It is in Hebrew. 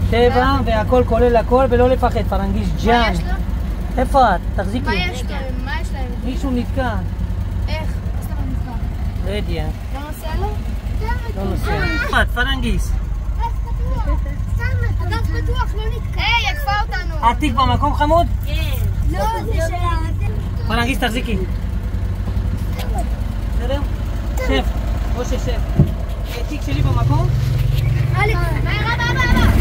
טבע והכל כולל הכל ולא לפחד, פרנגיש ג'אן. מה יש לו? איפה את? תחזיקי. מה יש להם? מישהו נתקע. איך? אז למה נתקע? רדיה. לא נוסע לו? לא נוסע. פרנגיס. הגז פתוח, לא נתקע. היי, עקפה אותנו. התיק במקום חמוד? כן. לא, זה שלה. פרנגיס תחזיקי. בסדר? שף. משה שף. התיק שלי במקום? אלכס, מה?